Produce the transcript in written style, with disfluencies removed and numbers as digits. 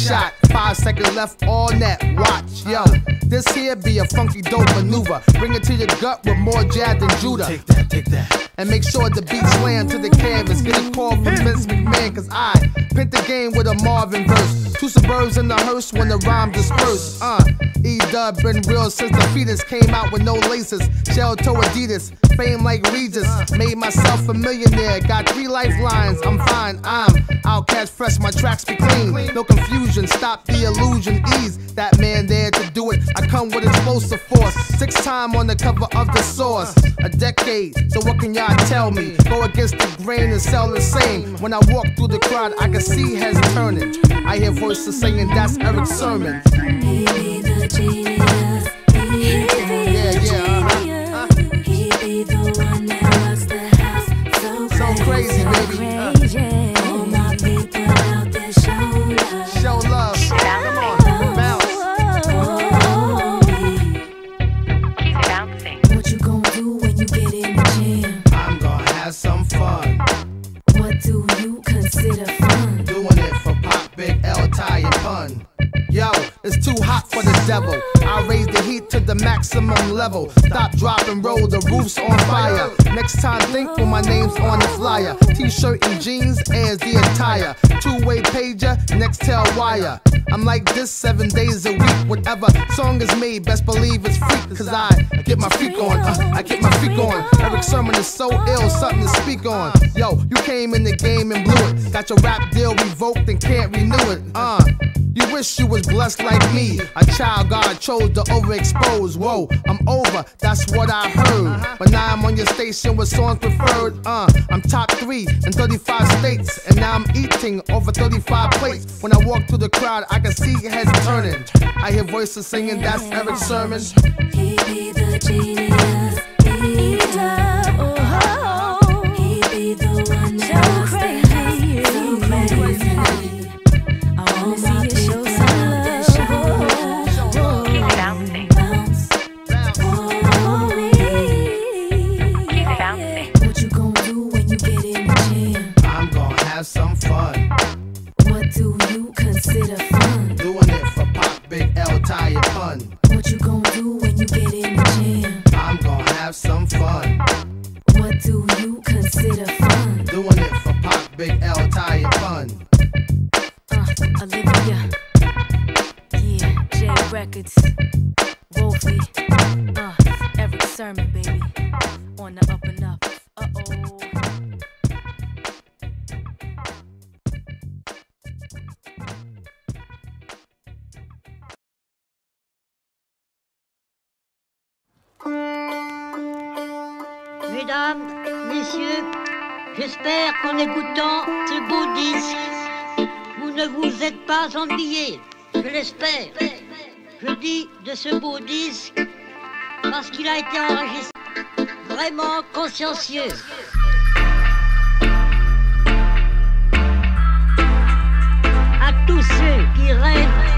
shot. 5 seconds left, all net. Watch, yo. This here be a funky dope maneuver. Bring it to your gut with more jab than Judah. Take that, take that. And make sure the beat slam to the canvas. Get a call from Vince McMahon, cause I pent the game with a Marvin verse. 2 suburbs in the hearse when the rhyme disperse. E-Dub been real since the fetus. Came out with no laces. Shell toe Adidas. Fame like Regis. Made myself a millionaire. Got 3 lifelines. I'm fine. I'm Outcast fresh. My tracks be clean. No confusion. Stop the illusion. Ease that man there to do it. I come with explosive force. 6 time on the cover of the Source. A decade. So what can y'all tell me? Go against the grain and sell the same. When I walk through the crowd, I can see heads turning. I hear voices saying that's Eric Sermon. He be the genius. He be the one that rocks the house. So crazy, baby. All my people out there show love. Show love. Come on, bounce. Keep bouncing. What you gonna do when you get in the jam? I'm gonna have some fun. What do you consider fun? Doing it for Pop, Big L, Ty, and Pun. Yo, it's too hot for the devil. I raise the heat to the maximum level. Stop, drop, and roll, the roof's on fire. Next time, think when my name's on the flyer. T-shirt and jeans as the attire. 2-way pager, next tail wire. I'm like this 7 days a week. Whatever song is made, best believe it's freak. Cause I get my freak on, I get my freak on. Eric Sermon is so ill, something to speak on. Yo, you came in the game and blew it. Got your rap deal revoked and can't renew it. You wish you was blessed like me. A child God chose to overexpose. Whoa, I'm over, that's what I heard. But now I'm on your station with songs preferred. I'm top 3 in 35 states. And now I'm eating over 35 plates. When I walk through the crowd, I can see heads turning. I hear voices singing, that's Eric Sermon. He be the genius. He be the one that rocks the house. So crazy. I wanna see you show some love. Keep bouncing. Bounce. Oh, Keep bouncing. what you gonna do when you get in the jam? I'm gonna have some fun. What do you consider fun? Doing it for Pop, Big L, Ty, and Pun. What you gonna do when you get in the jam? I'm gonna have some fun. What do you consider fun? Doing it for Pop, Big L, Ty, and Pun. Olivia. Yeah, J Records. Wolfie. Eric Sermon, baby. On the up and up. Uh-oh. Mesdames, messieurs, j'espère qu'en écoutant ce beau disque, vous ne vous êtes pas ennuyés. Je l'espère. Je dis de ce beau disque parce qu'il a été enregistré vraiment consciencieux. À tous ceux qui rêvent